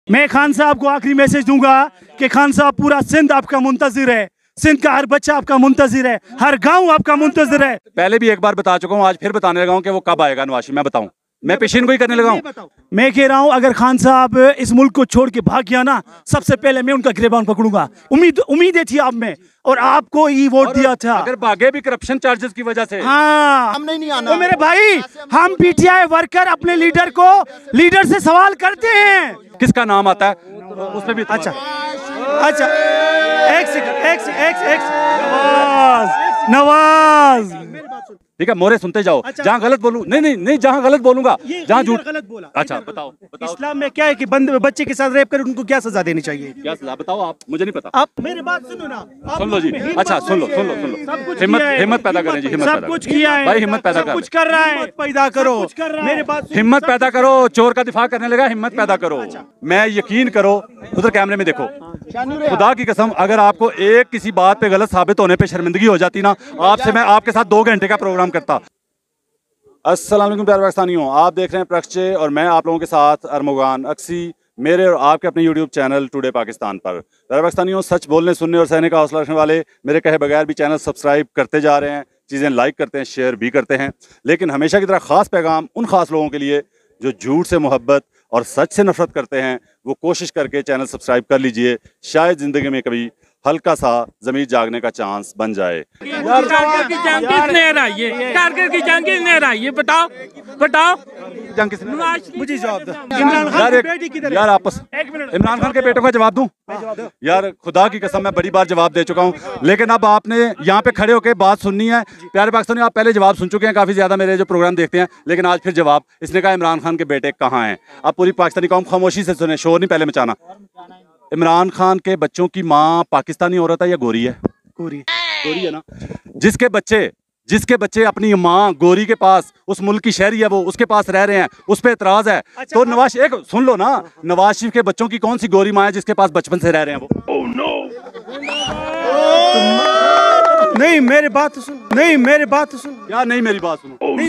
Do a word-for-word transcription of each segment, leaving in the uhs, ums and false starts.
मैं खान साहब को आखिरी मैसेज दूंगा कि खान साहब पूरा सिंध आपका मुंतजिर है, सिंध का हर बच्चा आपका मुंतजिर है, हर गांव आपका मुंतजिर है। पहले भी एक बार बता चुका हूँ, आज फिर बताने लगा हूँ कि वो कब आएगा नवाशी, मैं बताऊं, मैं पेशीन को ही करने लगा हूँ। मैं कह रहा हूँ अगर खान साहब इस मुल्क को छोड़ के भाग गया ना, सबसे पहले मैं उनका गिरबान पकड़ूंगा। उम्मीद उम्मीदें थी आप में और आपको ही वोट दिया था। अगर भागे भी करप्शन चार्जेस की वजह से, हाँ हम नहीं आना। तो मेरे भाई, हम पीटीआई वर्कर अपने लीडर को लीडर से सवाल करते हैं। किसका नाम आता है उसमें भी? अच्छा अच्छा एक सेकंड एक सेकंड एक सेकंड नवाज नवाज ठीक है, मोरे सुनते जाओ। अच्छा। जहाँ गलत बोलूं, नहीं नहीं नहीं, जहाँ गलत बोलूंगा, जहाँ झूठ गलत बोला। अच्छा बताओ, बताओ इस्लाम में क्या है कि बंद बच्चे के साथ रेप कर उनको क्या सजा देनी चाहिए? क्या सलाह बताओ आप, मुझे नहीं पता। आप मेरी बात सुनो ना, आप सुन लो जी। अच्छा सुन लो सुन लो सुन लो, हिम्मत हिम्मत पैदा करें जी, हिम्मत सब पैदा कुछ करें। किया है भाई हिम्मत पैदा सब कुछ करें, कर रहा है, पैदा करो मेरे बात हिम्मत पैदा करो। चोर का दिफा करने लगा, हिम्मत पैदा करो। मैं यकीन करो, उधर कैमरे में देखो, खुदा की कसम अगर आपको एक किसी बात पे गलत साबित होने पे शर्मिंदगी हो जाती ना, आपसे मैं आपके साथ दो घंटे का प्रोग्राम करता। अस्सलाम वालेकुम प्यारे पाकिस्तानियों, आप देख रहे हैं प्रक्षे और मैं आप लोगों के साथ अरमुगान अक्सी, मेरे और आपके अपने यूट्यूब चैनल टुडे पाकिस्तान पर। प्यारे पाकिस्तानियों, सच बोलने, सुनने और सहने का हौसला रखने वाले मेरे कहे बगैर भी चैनल सब्सक्राइब करते जा रहे हैं, चीज़ें लाइक करते हैं, शेयर भी करते हैं। लेकिन हमेशा की तरह ख़ास पैगाम उन खास लोगों के लिए जो झूठ से मोहब्बत और सच से नफरत करते हैं, वो कोशिश करके चैनल सब्सक्राइब कर लीजिए। शायद ज़िंदगी में कभी हल्का सा जमीन जागने का चांस बन जाए। कारगिल की जंग किसने हराई है? कारगिल की जंग किसने हराई है? बताओ बताओ। जंग किसने? मुझे जवाब दो। इमरान खान यार की एक बेटी किधर है? यार आपस एक मिनट। इमरान खान के बेटों का जवाब दूं? यार खुदा की कसम मैं बड़ी बार जवाब दे चुका हूं, लेकिन अब आपने यहाँ पे खड़े होकर बात सुननी है। प्यारे पाकिस्तानी, आप पहले जवाब सुन चुके हैं काफी ज्यादा मेरे जो प्रोग्राम देखते हैं, लेकिन आज फिर जवाब। इसने कहा इमरान खान के बेटे कहाँ हैं? अब पूरी पाकिस्तानी कौम खामोशी से सुने, शोर नहीं पहले मचाना। इमरान खान के बच्चों की माँ पाकिस्तानी औरत है या गोरी है? गोरी गोरी है ना। जिसके बच्चे जिसके बच्चे अपनी माँ गोरी के पास, उस मुल्क की शहरी है वो, उसके पास रह रहे हैं, उस पर एतराज है। अच्छा, तो नवाज, एक सुन लो ना, नवाज शरीफ के बच्चों की कौन सी गोरी माँ है जिसके पास बचपन से रह रहे हैं वो? oh, no. नहीं मेरी बात सुन, नहीं मेरी बात सुन यार नहीं मेरी बात सुनो। नहीं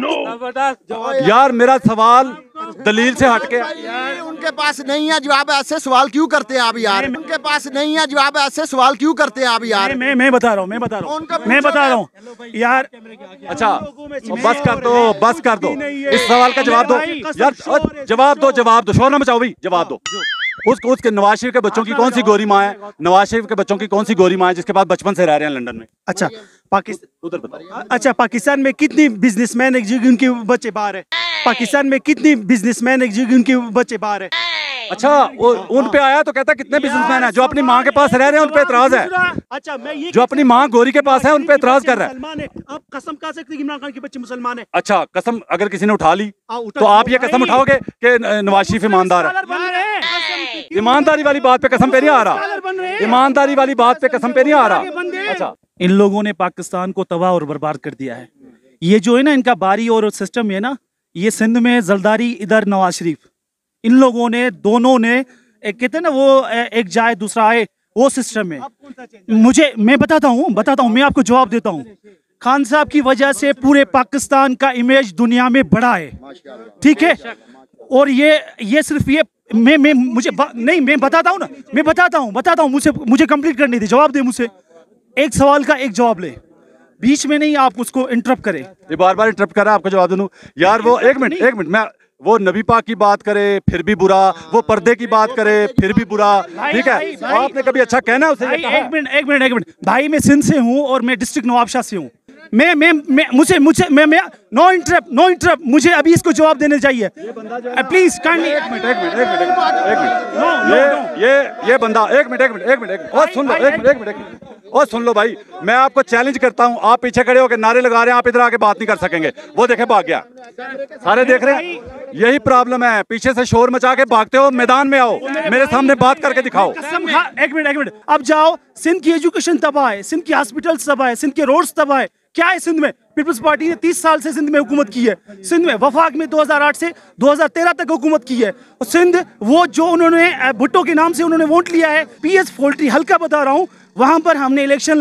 तो यार मेरा सवाल दलील से हटके, यार उनके पास नहीं है जवाब, ऐसे सवाल क्यों करते हैं आप यार? उनके पास नहीं है जवाब, ऐसे सवाल क्यों करते हैं आप यार? मैं मैं बता रहा हूँ मैं बता रहा उनका हूँ मैं बता रहा हूँ यार। अच्छा बस कर दो, बस कर दो, इस सवाल का जवाब दो यार, जवाब दो, जवाब दो, शोर ना मचाओ भाई, जवाब दो। उसको उसके नवाज शरीफ के बच्चों की कौन सी गोरी माँ है? नवाज शरीफ के बच्चों की कौन सी गोरी माँ है जिसके पास बचपन से रह रहे हैं लंदन में? अच्छा पाकिस्तान उधर बताओ। अच्छा पाकिस्तान में कितनी बिजनेसमैन है जिनके बच्चे बाहर है? पाकिस्तान में कितनी बिजनेसमैन है जिनके बच्चे बाहर है? अच्छा वो उन पे आया तो कहता कितने बिजनेसमैन है जो अपनी माँ के पास रह रहे हैं उन पे एतराज है? अच्छा मैं ये जो अपनी माँ गोरी के पास है उन पे एतराज कर रहा है। आप कसम खा सकते हैं कि इमरान खान के बच्चे मुसलमान है? अच्छा कसम अगर किसी ने उठा ली आ, उठा तो आप ये भाई। कसम उठाओगे कि नवाज शरीफ ईमानदार है? ईमानदारी वाली बात पे कसम पे नहीं आ रहा, ईमानदारी वाली बात पे कसम पे नहीं आ रहा। अच्छा इन लोगों ने पाकिस्तान को तबाह और बर्बाद कर दिया है। ये जो है ना इनका बारी और सिस्टम है ना, ये सिंध में जलदारी, इधर नवाज शरीफ, इन लोगों ने दोनों ने एक कहते हैं ना वो एक जाए दूसरा आए, वो सिस्टम है। मुझे मैं बताता हूँ बताता हूँ मैं आपको जवाब देता हूँ। खान साहब की वजह से पूरे पाकिस्तान का इमेज दुनिया में बढ़ा है, ठीक है? और ये ये सिर्फ ये मैं मैं मुझे नहीं मैं बताता हूँ ना, मैं बताता हूँ बताता हूँ मुझे मुझे कंप्लीट करने दे, जवाब दे मुझसे। एक सवाल का एक जवाब ले, बीच में नहीं आप उसको इंटरप्ट करें। ये बार बार इंटरप्ट कर रहा है, आपको जवाब दूं यार। वो एक मिनट एक मिनट मैं वो नबी पाक की बात करे फिर भी बुरा, वो पर्दे की बात करे फिर भी बुरा, ठीक है? आपने कभी अच्छा कहना है उसे? भाई एक मिनट एक मिनट एक मिनट भाई, मैं सिंध से हूँ और मैं डिस्ट्रिक्ट नवाबशाह से हूँ। मैं मैं मैं मुझे मुझे मैं मैं नो इंटरप्ट नो इंटरप्ट मुझे अभी इसको जवाब देने चाहिए प्लीज काइंडली। एक मिनट एक मिनट एक मिनट एक मिनट ये ये ये बंदा एक मिनट एक मिनट एक मिनट और सुन लो, एक मिनट एक मिनट एक मिनट और सुन लो भाई, मैं आपको चैलेंज करता हूँ, आप पीछे खड़े होकर नारे लगा रहे हैं, आप इधर आके बात नहीं कर सकेंगे। वो देखे भाग गया, सारे देख रहे हैं, यही प्रॉब्लम है। पीछे से शोर मचा के भागते हो, मैदान में आओ, मेरे सामने बात करके दिखाओ। एक मिनट एक मिनट अब जाओ। सिंध की एजुकेशन तबाह है, सिंध की हॉस्पिटल तबाह है, सिंध के रोड्स तबाह है। क्या है सिंध में? पीपल्स पार्टी ने तीस साल से सिंध में हुकूमत की है। सिंध में वफाक में दो हज़ार आठ से दो हज़ार तेरह तक हुकूमत की है। और सिंध वो जो उन्होंने भुट्टो के नाम से उन्होंने वोट लिया है, पीएस पोल्ट्री हल्का बता रहा हूँ, वहां पर हमने इलेक्शन लड़ी।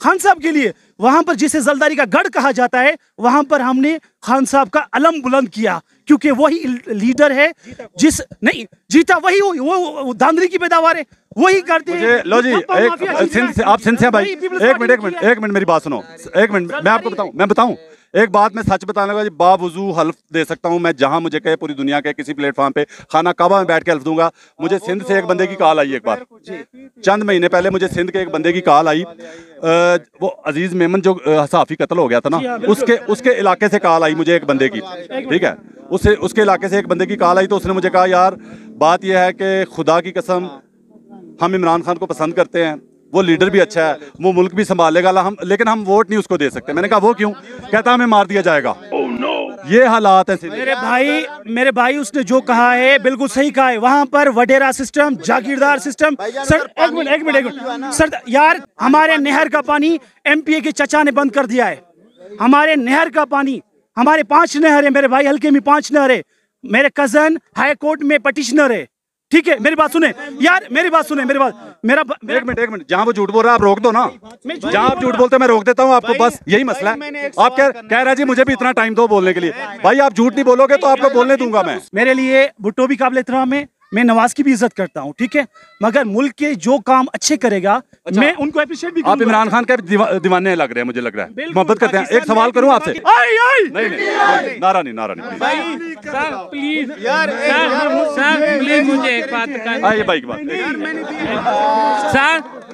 खान साहब के लिए वहां पर जिसे जलदारी का गढ़ कहा जाता है, वहां पर हमने खान साहब का अलम बुलंद किया, क्योंकि वही लीडर है जिस नहीं जीता वही वो, वो, वो धांधली की पैदावार है, वही करते हैं। लो जी, एक सिंध से आप सिंध से भाई, एक मिनट एक मिनट एक मिनट मेरी बात सुनो, एक मिनट मैं आपको बताऊं, मैं बताऊं एक बात, मैं सच बताने लगा जी, बावजू हल्फ दे सकता हूं मैं, जहां मुझे कहे पूरी दुनिया के किसी प्लेटफॉर्म पे खाना काबा में बैठ के हल्फ दूंगा। मुझे सिंध से एक बंदे की कॉल आई, एक बार चंद महीने पहले मुझे सिंध के एक बंदे की कॉल आई, आ, वो अजीज मेमन जो सहाफी कत्ल हो गया था ना, उसके उसके इलाके से कॉल आई मुझे एक बंदे की, ठीक है, उससे उसके इलाके से एक बंदे की कॉल आई, तो उसने मुझे कहा यार बात यह है कि खुदा की कसम हम इमरान खान को पसंद करते हैं, वो लीडर भी अच्छा है, वो मुल्क भी संभालेगा, हम लेकिन हम वोट नहीं उसको दे सकते। मैंने कहा वो क्यों? कहता हमें मार दिया जाएगा। oh, no. ये हालात है मेरे भाई, मेरे भाई उसने जो कहा है बिल्कुल सही कहा है। वहां पर वडेरा सिस्टम, जागीरदार सिस्टम। सर एक मिनट एक मिनट एक मिनट सर, यार हमारे नहर का पानी एमपीए के चचा ने बंद कर दिया है। हमारे नहर का पानी, हमारे पांच नहर है मेरे भाई, हल्के में पांच नहर है। मेरे कजन हाई कोर्ट में पटिशनर है, ठीक है, मेरी बात सुने यार, मेरी बात सुने, मेरी बात मेरा एक मिनट एक मिनट जहां वो झूठ बोल रहा है आप रोक दो ना, जहां आप झूठ बोलते हैं मैं रोक देता हूं आपको, बस यही मसला है। आप कह कह रहे जी मुझे भी इतना टाइम दो बोलने के लिए, भाई आप झूठ नहीं बोलोगे तो आपको बोलने दूंगा मैं। मेरे लिए भुट्टो भी काबिल एहतराम है, मैं नवाज की भी इज्जत करता हूँ, ठीक है, मगर मुल्क के जो काम अच्छे करेगा अच्छा, मैं उनको अप्रिशिएट भी आप इमरान खान के दीवा, दीवाने लग रहे हैं, मुझे लग रहा है, मोहब्बत करते हैं। एक सवाल करूं आपसे? नहीं नहीं नारा नहीं, नारा नहीं सर प्लीज यार, सर प्लीज मुझे एक बात करनी है, बाइक बात सर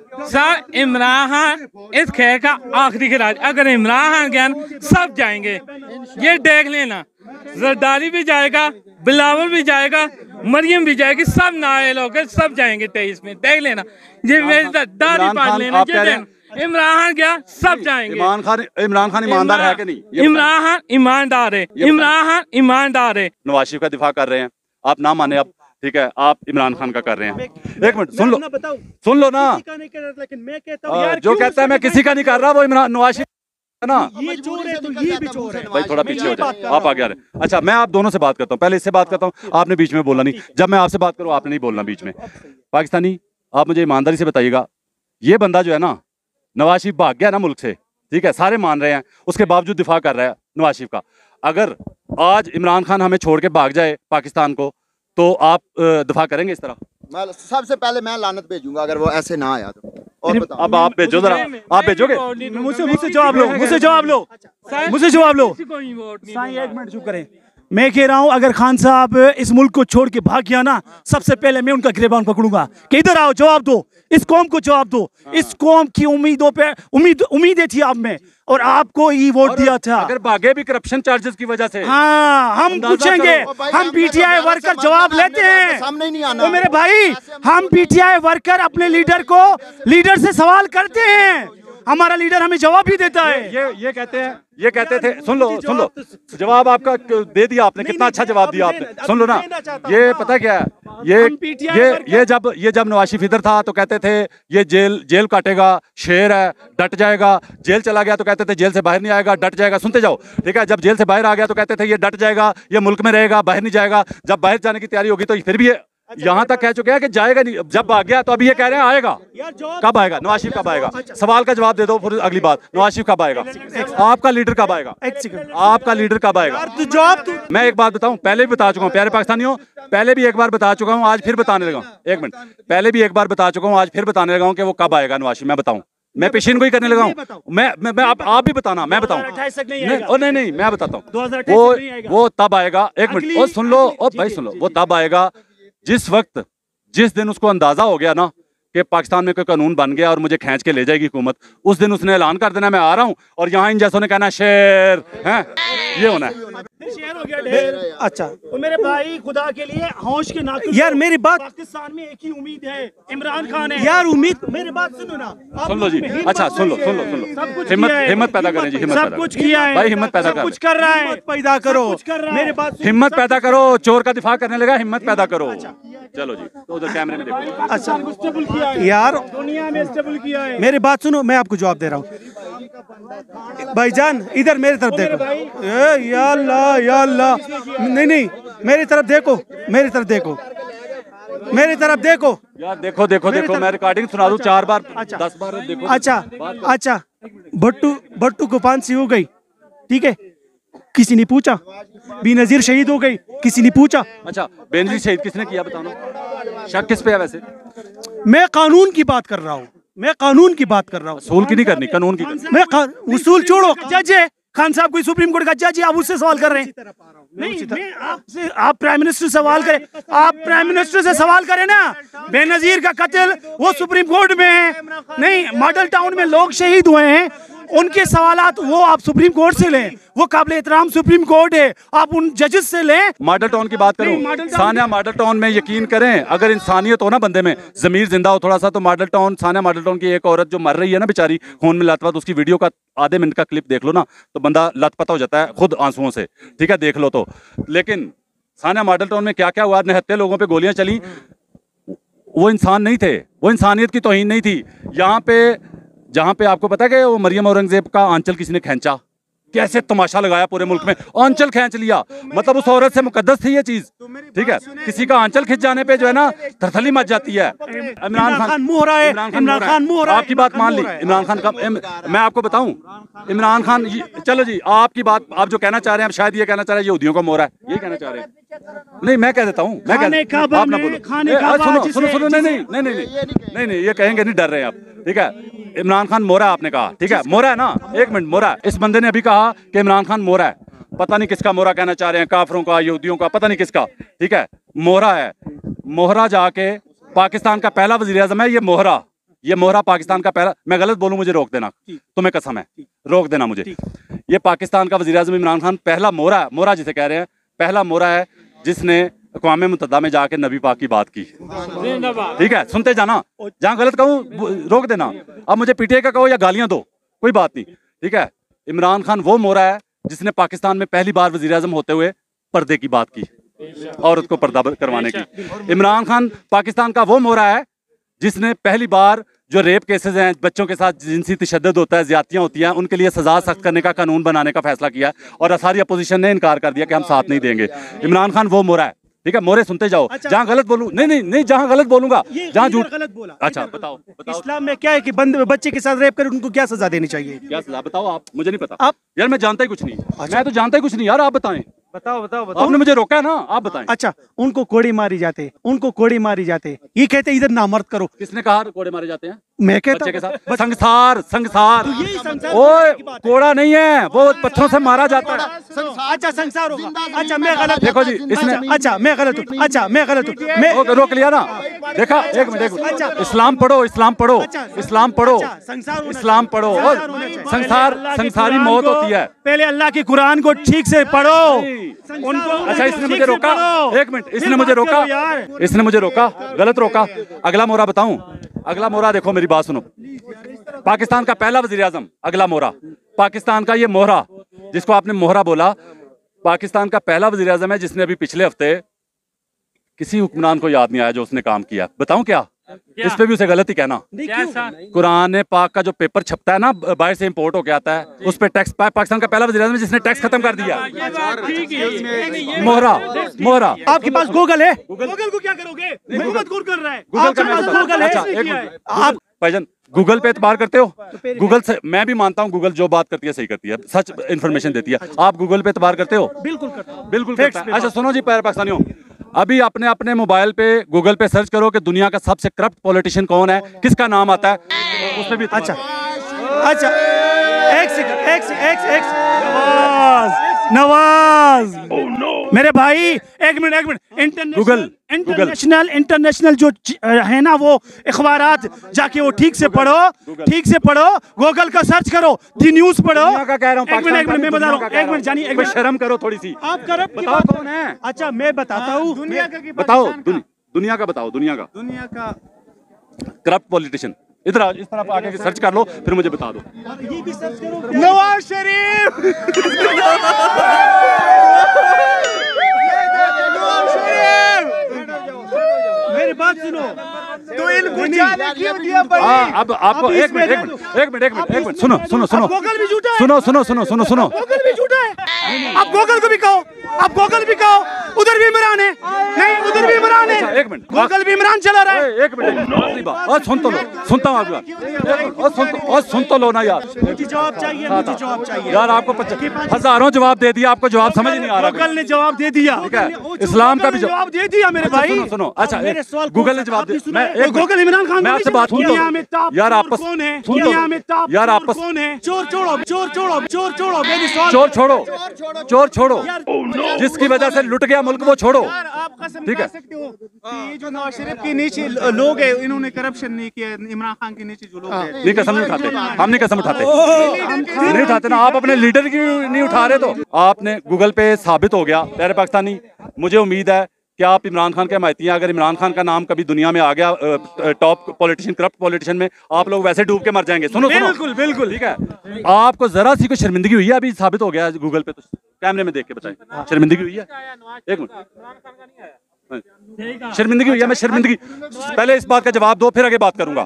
सर इमरान खान इस खेल का आखिरी खिलाड़ी, अगर इमरान खान गया सब जाएंगे, ये देख लेना, जरदारी भी जाएगा, बिलावल भी जाएगा, मरियम भी जाएगी, सब नायल होकर सब जाएंगे तेईस में, देख लेना, ये मेरी दादी पाल लेना, इमरान खान गया सब जाएंगे। इमरान खान इमरान खान ईमानदार है कि नहीं? इमरान खान ईमानदार है, इमरान खान ईमानदार है। नवाज शरीफ का दिफा कर रहे हैं, आप ना माने आप, ठीक है, आप इमरान खान का कर रहे हैं। एक मिनट सुन लो, सुन लो ना, लेकिन मैं कहता हूं यार, जो कहता है मैं किसी का नहीं कर रहा, वो इमरान नवाज शरीफ है ना, ये चोर है तो ये भी चोर है। भाई थोड़ा पीछे हो जाए, आप आगे आ रहे हैं। अच्छा मैं आप दोनों से बात करता हूँ, पहले इससे बात करता हूँ, आपने बीच में बोलना नहीं, जब मैं आपसे बात करूँ आपने नहीं बोलना बीच में। पाकिस्तानी आप मुझे ईमानदारी से बताइएगा, ये बंदा जो है ना, नवाज शरीफ भाग गया ना मुल्क से, ठीक है, सारे मान रहे हैं, उसके बावजूद दिफा कर रहा है नवाज शरीफ का। अगर आज इमरान खान हमें छोड़ के भाग जाए पाकिस्तान को, तो आप दिफा करेंगे इस तरह? सबसे पहले मैं लानत भेजूंगा अगर वो ऐसे ना आया तो। और बताओ, अब आप भेजो जरा, आप भेजोगे? मुझसे मुझसे जवाब लो, मुझसे जवाब लो, मुझसे जवाब लो। साईं एक मिनट चुप करें। मैं कह रहा हूं अगर खान साहब इस मुल्क को छोड़ के भाग गया ना, सबसे पहले मैं उनका गिरबान पकड़ूंगा कि इधर आओ, जवाब दो, इस कौम को जवाब दो। इस कौम की उम्मीदों पे उम्मीद उम्मीदें थी आप में, और आपको ही वोट दिया था। अगर भागे भी करप्शन चार्जेस की वजह से, हाँ हम पूछेंगे, हम पीटीआई वर्कर जवाब लेते हैं, सामने नहीं आना। तो मेरे भाई हम पीटीआई वर्कर अपने लीडर को लीडर से सवाल करते हैं, हमारा लीडर हमें जवाब भी देता है। ये ये कहते हैं, ये कहते थे, सुन लो सुन लो, जवाब आपका दे दिया आपने, कितना अच्छा जवाब दिया आपने, सुन लो ना। ये पता क्या है, ये ये ये जब ये जब नवाज शरीफ इधर था तो कहते थे ये जेल जेल काटेगा, शेर है, डट जाएगा। जेल चला गया तो कहते थे जेल से बाहर नहीं आएगा, डट जाएगा। सुनते जाओ, ठीक है। जब जेल से बाहर आ गया तो कहते थे ये डट जाएगा, ये मुल्क में रहेगा, बाहर नहीं जाएगा। जब बाहर जाने की तैयारी होगी तो फिर भी ये यहाँ तक कह चुके हैं कि जाएगा नहीं। जब आ गया तो अभी ये कह रहे हैं आएगा। कब आएगा नवाज शरीफ, कब आएगा? सवाल का जवाब दे दो। फिर अगली बात, नवाज शरीफ कब आएगा? आपका लीडर कब आएगा? आपका लीडर कब आएगा? जवाब मैं एक बात बताऊं, पहले भी बता चुका हूं प्यारे पाकिस्तानियों, पहले भी एक बार बता चुका हूं, आज फिर बताने लगा हूं। एक मिनट, पहले भी एक बार बता चुका हूं, आज फिर बताने लगा हूं कि वो कब आएगा नवाज शरीफ। मैं बताऊं, मैं पेशीन को ही करने लगा हूं। मैं मैं, मैं आप, आप भी बताना, मैं बताऊं। नहीं ओ नहीं नहीं मैं बताता हूं, वो वो तब आएगा। एक मिनट और सुन लो, ओ भाई सुन लो, वो तब आएगा जिस वक्त, जिस दिन उसको अंदाजा हो गया ना कि पाकिस्तान में कोई कानून बन गया और मुझे खींच के ले जाएगी हुकूमत, उस दिन उसने ऐलान कर देना मैं आ रहा हूं, और यहाँ इन जैसों ने कहना शेर है, ये होना है। शेर हो गया ढेर। अच्छा तो मेरे भाई खुदा के लिए होश के नाखून, यार मेरी बात, पाकिस्तान में एक ही उम्मीद है, इमरान खान है यार। उम्मीद, मेरी बात सुनो ना, सुन लो जी। अच्छा सुन लो सुन लो सुन लो हिम्मत हिम्मत पैदा करें जी, हिम्मत सब कुछ किया है भाई, हिम्मत पैदा कुछ कर रहा है, पैदा करो मेरे बात, हिम्मत पैदा करो। चोर का दिफा करने लगा, हिम्मत पैदा करो। चलो जी, तो उधर कैमरे में देखो। अच्छा यार दुनिया में स्टेबल किया है। मेरी बात सुनो, मैं आपको जवाब दे रहा हूँ भाईजान, इधर मेरी तरफ देखो। ए या अल्लाह या अल्लाह, नहीं नहीं मेरी तरफ देखो, मेरी तरफ देखो। मेरी तरफ देखो यार, देखो देखो देखो, मैं रिकॉर्डिंग सुना दूं चार बार, अच्छा। दस बार देखो। अच्छा अच्छा, भट्टू भट्टू को फांसी हो गई, ठीक है, किसी ने पूछा। बेनजीर शहीद हो गई, किसी ने पूछा। अच्छा, बेनजीर शहीद किसने किया बताना, शक किस पे है वैसे? मैं कानून की बात कर रहा हूँ, मैं कानून की बात कर रहा हूँ। उसूल की नहीं करनी, कानून की करनी। मैं का- उसूल छोड़ो, जज है खान साहब, कोई सुप्रीम कोर्ट का जज है, आप उससे सवाल कर रहे हैं। नहीं, मैं आपसे, आप प्राइम मिनिस्टर से सवाल करें, आप प्राइम मिनिस्टर से सवाल करें ना। बेनजीर का कत्ल वो सुप्रीम कोर्ट में है, नहीं मॉडल टाउन में लोग शहीद हुए हैं, उनके सवालात वो आप सुप्रीम कोर्ट से लें, वो काबिल एहतराम सुप्रीम कोर्ट है, आप उन जजेस से लें। मॉडल टाउन की बात नहीं, करो, Model Town Sania Model Town में यकीन करें, अगर इंसानियत हो ना बंदे में, जमीर जिंदा हो थोड़ा सा, तो Model Town, Sania Model Town की एक औरत जो मर रही है ना बेचारी खून में लथपथ, उसकी वीडियो का आधे मिनट का क्लिप देख लो ना, तो बंदा लथपथ हो जाता है खुद आंसुओं से, ठीक है, देख लो तो। लेकिन सानिया मॉडल टाउन में क्या क्या हुआ, निहत्ते लोगों पे गोलियां चली, वो इंसान नहीं थे, वो इंसानियत की तौहीन नहीं थी। यहाँ पे, जहाँ पे आपको पता है कि वो मरियम औरंगजेब का आंचल किसी ने खींचा, कैसे तमाशा लगाया पूरे मुल्क में, आंचल खींच लिया, मतलब उस औरत से मुकद्दस थी ये चीज, ठीक है। किसी का आंचल खींच जाने पे जो है ना थरथली मच जाती है। इमरान खान मोहरा है, इमरान खान मोहरा है, आपकी बात मान ली, इमरान खान का, मैं आपको बताऊं, इमरान खान, चलो जी आपकी बात, आप जो कहना चाह रहे हैं, शायद ये कहना चाह रहे हैं यहूदियों का मोहरा है, यही कहना चाह रहे हैं। नहीं, मैं कह देता हूँ, मैं कह देता हूँ, आप ना बोलो, सुनो सुनो सुनो, नहीं नहीं नहीं नहीं नहीं नहीं, ये कहेंगे नहीं, डर रहे हैं आप, ठीक है। इमरान खान मोहरा आपने कहा, ठीक है, मोहरा है ना, एक मिनट, मोहरा है। इस बंदे ने अभी कहा कि इमरान खान मोहरा है, पता नहीं किसका मोहरा कहना चाह रहे हैं, काफरों का, यहूदियों का, पता नहीं किसका, ठीक है, मोहरा है। मोहरा जाके पाकिस्तान का पहला वजीर आज़म है ये मोहरा, ये मोहरा पाकिस्तान का पहला, मैं गलत बोलूं मुझे रोक देना, तुम्हें कसम है, रोक देना मुझे। ये पाकिस्तान का वजीर आज़म इमरान खान पहला मोहरा है, मोहरा जिसे कह रहे हैं, पहला मोहरा है जिसने अक़वाम मुत्तहिदा में जाके नबी पाक की बात की, ठीक है। सुनते जाना, जहाँ गलत कहूँ रोक देना, अब मुझे पीटीआई का कहो या गालियां दो, कोई बात नहीं, ठीक है। इमरान खान वो मोहरा है जिसने पाकिस्तान में पहली बार वजीर आज़म होते हुए पर्दे की बात की, औरत को पर्दा करवाने की। इमरान खान पाकिस्तान का वो मोहरा है जिसने पहली बार जो रेप केसेस हैं, बच्चों के साथ जिनसी तशद्दुद होता है, ज्यादतियां होती हैं, उनके लिए सजा सख्त करने का कानून बनाने का फैसला किया, और सारी अपोजिशन ने इनकार कर दिया कि हम साथ नहीं देंगे। इमरान खान वो मोहरा है, ठीक है। मोहरे सुनते जाओ, अच्छा। जहाँ गलत बोलूं, नहीं नहीं नहीं, जहाँ गलत बोलूंगा, जहाँ झूठ गलत बोला। अच्छा बताओ, बताओ इस्लाम में क्या है कि बंद बच्चे के साथ रेप कर उनको क्या सजा देनी चाहिए? क्या सलाह बताओ आप, मुझे नहीं पता आप यार, मैं जानता ही कुछ नहीं, मैं तो जानता ही कुछ नहीं यार, आप बताएं, बताओ बताओ बताओ। आपने मुझे रोका है ना, आप बताएं। अच्छा, उनको कोड़े मारी जाते, उनको कोड़े मारी जाते, ये कहते इधर नामर्द करो। किसने कहा कोड़े मारे जाते हैं मैं कहता बच्चे के साथ? संसार संसार, तो यही संसार ओए की बात है। कोड़ा नहीं है, वो पत्थरों से मारा जाता है। अच्छा संसार होगा, अच्छा मैं गलत, देखो जी, इसने अच्छा मैं गलत हूँ, अच्छा मैं गलत हूँ, मैं ओ, रोक लिया ना, देखा, एक मिनट, एक अच्छा। मिनट, इस्लाम पढ़ो, इस्लाम पढ़ो, अच्छा। इस्लाम पढ़ो, अच्छा, संसार होना इस्लाम चाहिए। पढ़ो, संसार और होना चाहिए। संसार, पहले अल्लाह के संसारी कुरान मौत को- होती है। पहले अल्लाह के कुरान को ठीक से पढ़ो, उनको अच्छा, इसने ठीक मुझे से रोका, पढ़ो। एक मिनट, फिर इसने मुझे बात रोका, करो यार। इसने मुझे रोका, गलत रोका। अगला मोहरा बताऊं, अगला मोहरा देखो, मेरी बात सुनो, पाकिस्तान का पहला वजीर आजम, अगला मोहरा, पाकिस्तान का ये मोहरा जिसको आपने मोहरा बोला, पाकिस्तान का पहला वजीर आजम है जिसने अभी पिछले हफ्ते, किसी हुक्मरान को याद नहीं आया जो उसने काम किया, बताऊं क्या? इस पे भी उसे गलत ही कहना। कुरान पाक का जो पेपर छपता है ना, बाहर से इंपोर्ट होके आता है, उस पे टैक्स, पाकिस्तान का पहला वजीर आज़म जिसने टैक्स खत्म कर दिया, मोहरा, मोहरा। आपके पास गूगल है, गूगल को क्या करोगे? हुकूमत गूगल कर रहा है, गूगल आपके पास गूगल है, अच्छा, एक मिनट, आप भाईजान गूगल पे एतबार करते हो? गूगल से मैं भी मानता हूँ गूगल जो बात करती है सही करती है, सच इन्फॉर्मेशन देती है। आप गूगल पे एतबार करते हो? बिल्कुल करता हूं। बिल्कुल करता है। अच्छा सुनो जी प्यारे पाकिस्तानियों, अभी अपने अपने मोबाइल पे गूगल पे सर्च करो कि दुनिया का सबसे करप्ट पॉलिटिशियन कौन है, किसका नाम आता है, उसमें भी अच्छा अच्छा, एक सेकंड, एक एक एक नवाज, नवाज मेरे भाई, एक मिनट एक मिनट, गूगल, इंटरनेशनल इंटरनेशनल जो है ना वो अखबारात, जाके वो ठीक से पढ़ो, ठीक से पढ़ो, गूगल का सर्च करो, दी न्यूज पढ़ो। दुनिया का कह रहा हूँ, एक मिनट एक मिनट मैं बता रहा हूँ, एक मिनट जानिए, एक मिनट शर्म करो थोड़ी सी, आप करप्ट बताओ कौन है? अच्छा मैं बताता हूँ, दुनिया का, बताओ, दुनिया का बताओ, दुनिया का दुनिया का करप्ट पॉलिटिशियन। इधर आओ, इस तरफ आके सर्च कर लो, फिर मुझे बता दो। ये भी सर्च करो, नवाज शरीफ। मेरी बात सुनो, तो इनको जाने क्यों दिया? हाँ, अब आपको एक मिनट एक मिनट एक मिनट एक मिनट एक मिनट सुनो सुनो सुनो गूगल भी झूठा है, सुनो सुनो सुनो सुनो सुनो गूगल भी झूठा है। आप गूगल को भी कहो, आप गूगल भी कहो, उधर भी इमरान है, नहीं उधर भी इमरान है, एक मिनट, गूगल भी इमरान चला रहा है। एक मिनट और सुन तो लो, सुनता हूँ आपकी बात, और सुन और सुन तो लो ना यार। मुझे जवाब चाहिए, मुझे जवाब चाहिए यार। आपको हजारों जवाब दे दिया, आपको जवाब समझ नहीं आ रहा। गूगल ने जवाब दे दिया, इस्लाम का भी जवाब दे दिया मेरे भाई। सुनो सुनो, अच्छा गूगल ने जवाब दिया। मैं गूगल इमरान खान, मैं आपसे बात सुन तो यार, आपस कौन है सुन तो यार, आपस कौन है? चोर छोड़ो, चोर छोड़ो, चोर छोड़ो, चोर छोड़ो, चोर छोड़ो, जिसकी वजह से लुट गया मुल्क वो छोड़ो। आप कसम ठीक खा है। सकते हो कि ये जो नवाज शरीफ के नीचे लोग हैं, इन्होंने करप्शन नहीं किया। इमरान खान के नीचे जो लोग हैं, नहीं कसम नहीं उठाते, हम नहीं कसम उठाते, नहीं उठाते ना। आप अपने लीडर की नहीं उठा रहे, तो आपने गूगल पे साबित हो गया प्यारे पाकिस्तानी। मुझे उम्मीद है कि आप इमरान खान के हमायती हैं। अगर इमरान खान का नाम कभी दुनिया में आ गया टॉप पॉलिटिशियन, करप्ट पॉलिटिशियन में, आप लोग वैसे डूब के मर जाएंगे। सुनो सुनो, बिल्कुल बिल्कुल, ठीक है। आपको जरा सी कोई शर्मिंदगी हुई है? अभी साबित हो गया गूगल पे, तो कैमरे में देख के बताएं, शर्मिंदगी हुई है? एक मिनट, शर्मिंदगी हुई है? मैं शर्मिंदगी, पहले इस बात का जवाब दो, फिर आगे बात करूंगा।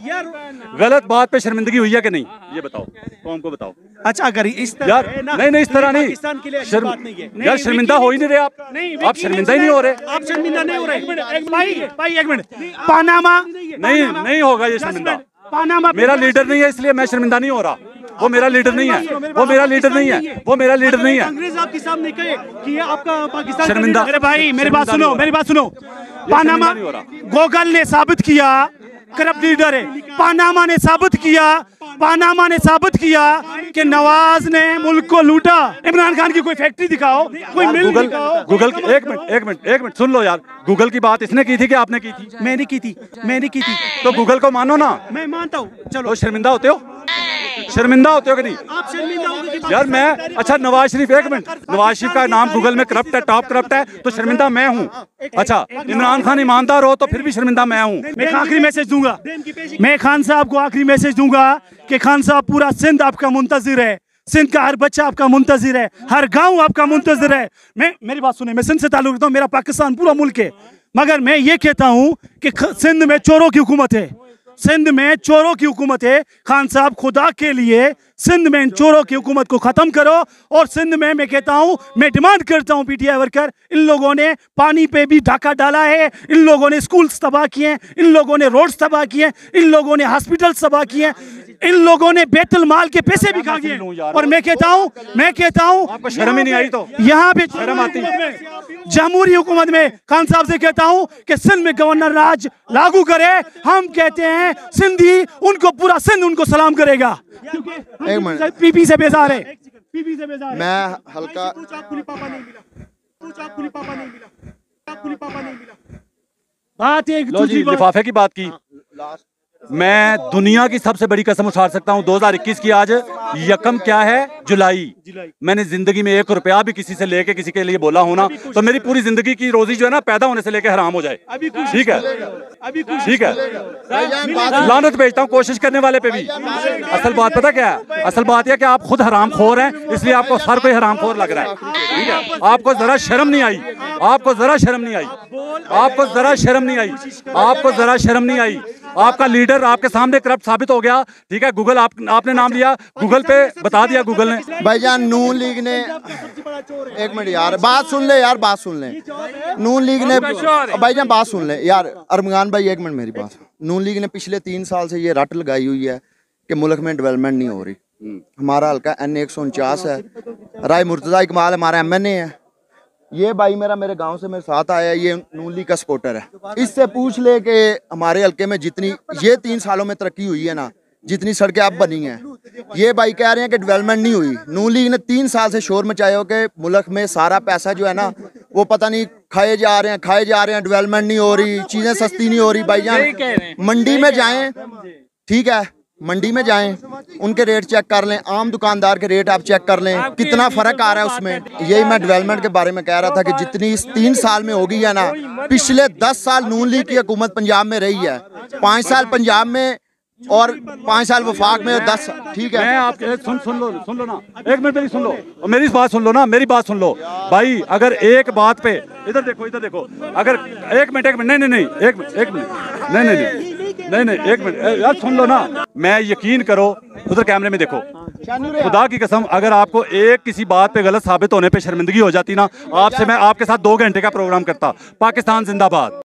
गलत बात पे शर्मिंदगी हुई है कि नहीं, ये बताओ, कौम को बताओ। अच्छा अगर इस तरह यार नहीं नहीं, इस तरह नहीं, पाकिस्तान के लिए अच्छी शर्म, बात नहीं है। यार शर्मिंदा हो ही नहीं रहे आप, आप शर्मिंदा ही नहीं हो रहे। आप शर्मिंदा नहीं हो रहे। भाई भाई एक मिनट, पानामा नहीं नहीं होगा ये शर्मिंदा। पानामा मेरा लीडर नहीं है, इसलिए मैं शर्मिंदा नहीं हो रहा। वो मेरा लीडर नहीं है, वो मेरा लीडर नहीं है, वो मेरा लीडर नहीं है। अंग्रेज आपके सामने कहे कि ये आपका पाकिस्तान शर्मिंदा। मेरे भाई मेरी बात शर्मिंदा सुनो, नहीं मेरी बात सुनो। पानामा नहीं हो रहा। गूगल ने साबित किया करप्ट लीडर है। पानामा ने साबित किया, पानामा ने साबित किया कि नवाज ने मुल्क को लूटा। इमरान खान की कोई फैक्ट्री दिखाओ, कोई मिल गूगल दिखाओ। गूगल की एक मिनट एक मिनट एक मिनट सुन लो यार। गूगल की बात इसने की थी कि आपने की थी? मैंने की थी, मैंने की थी। तो गूगल को मानो ना। मैं मानता हूँ, चलो। तो शर्मिंदा होते हो, शर्मिंदा होते हो कि नहीं? आप शर्मिंदा होंगे कि यार मैं, अच्छा नवाज शरीफ, एक मिनट, नवाज शरीफ का नाम गूगल में करप्ट है, टॉप करप्ट है, तो शर्मिंदा मैं हूँ। अच्छा इमरान खान ईमानदार हो तो फिर भी शर्मिंदा मैं हूँ। मैं आखिरी मैसेज दूंगा, मैं खान साहब को आखिरी मैसेज दूंगा कि खान साहब पूरा सिंध आपका मुंतजिर है, सिंध का हर बच्चा आपका मुंतजिर है, हर गांव आपका मुंतजिर है। मैं, मेरी बात सुने, मैं सिंध से ताल्लुक रखता हूँ, मेरा पाकिस्तान पूरा मुल्क है, मगर मैं ये कहता हूँ कि सिंध में चोरों की हुकूमत है, सिंध में चोरों की हुकूमत है। खान साहब खुदा के लिए सिंध में इन चोरों की हुकूमत को खत्म करो। और सिंध में मैं कहता हूं, मैं डिमांड करता हूं पीटीआई वर्कर, इन लोगों ने पानी पे भी ढाका डाला है, इन लोगों ने स्कूल्स तबाह किए, इन लोगों ने रोड्स तबाह किए, इन लोगों ने हॉस्पिटल्स तबाह किए, इन लोगों ने बैतुल माल के पैसे भी खा गए। और मैं कहता हूं, मैं कहता हूं, आपको शर्म ही नहीं आई? तो यहाँ पे शर्म आती? जमहूरी हुकूमत में खान साहब से कहता हूं कि सिंध में गवर्नर राज लागू करे। हम कहते हैं सिंधी, उनको पूरा सिंध उनको सलाम करेगा। एक मिनट, पीपी से बेजार है, पीपी से बेजार है। मैं हल्का पापा नहीं मिला, पापा नहीं मिला, पापा नहीं मिला। बात एक लो जी, लिफाफे की बात की। मैं दुनिया की सबसे बड़ी कसम उठा सकता हूँ, दो हज़ार इक्कीस की आज यकम क्या है, जुलाई। मैंने जिंदगी में एक रुपया भी किसी से लेके किसी के लिए बोला हूं ना, तो मेरी पूरी जिंदगी की रोजी जो है ना, पैदा होने से लेके हराम हो जाए। ठीक है, ठीक है, लानत भेजता हूँ कोशिश करने वाले पे भी। असल बात पता क्या है? असल बात यह कि आप खुद हराम खोर हैं, इसलिए आपको हर कोई हराम खोर लग रहा है। ठीक है, आपको जरा शर्म नहीं आई, आपको जरा शर्म नहीं आई, आपको जरा शर्म नहीं आई, आपको जरा शर्म नहीं आई। आपका लीडर आपके सामने करप्ट साबित हो गया। ठीक है, गूगल आप, आपने नाम लिया, गूगल पे बता दिया गूगल ने। भाईजान नून लीग ने, एक मिनट यार बात सुन ले, यार बात सुन ले। नून लीग ने, भाईजान बात सुन ले यार, अरमान भाई एक मिनट मेरी बात। नून लीग ने पिछले तीन साल से ये रट लगाई हुई है कि मुल्क में डेवलपमेंट नहीं हो रही। हमारा हल्का एन एक सौ उनचास है, राय मुर्तजा इकबाल हमारा एम एन ए है। ये भाई मेरा मेरे गांव से मेरे साथ आया, ये नून लीग का सपोर्टर है। इससे पूछ ले कि हमारे हल्के में जितनी ये तीन सालों में तरक्की हुई है ना, जितनी सड़कें अब बनी हैं, ये भाई कह रहे हैं कि डेवलपमेंट नहीं हुई। नून लीग ने तीन साल से शोर मचाया हो कि मुल्क में सारा पैसा जो है ना, वो पता नहीं खाए जा रहे हैं, खाए जा रहे हैं, डेवलपमेंट नहीं हो रही, चीजें सस्ती नहीं हो रही। भाईजान मंडी में जाएं, ठीक है, मंडी में जाएं, उनके रेट चेक कर लें, आम दुकानदार के रेट आप चेक कर लें, कितना फर्क आ रहा है उसमें। यही मैं डेवलपमेंट के बारे में कह रहा था कि जितनी इस तीन साल में हो गई है ना, पिछले दस साल नून लीग की हुकूमत पंजाब में रही है, पाँच साल पंजाब में और पाँच साल वफाक में, और दस, ठीक है। मैं आपके सुन सुन लो सुन लो ना, एक मिनट मेरी सुन लो, और मेरी बात सुन लो ना, मेरी बात सुन लो भाई। अगर एक बात पे, इधर देखो, इधर देखो, अगर एक मिनट एक मिनट नहीं नहीं नहीं एक मिनट एक मिनट नहीं नहीं नहीं नहीं नहीं एक मिनट यार सुन लो ना। मैं यकीन करो, उधर कैमरे में देखो, खुदा की कसम अगर आपको एक किसी बात पे गलत साबित होने पे शर्मिंदगी हो जाती ना, आपसे मैं आपके साथ दो घंटे का प्रोग्राम करता। पाकिस्तान जिंदाबाद।